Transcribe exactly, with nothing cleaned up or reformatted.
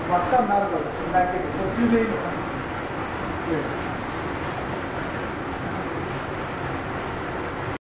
輪っかになるからしないけど途中でいいのかな。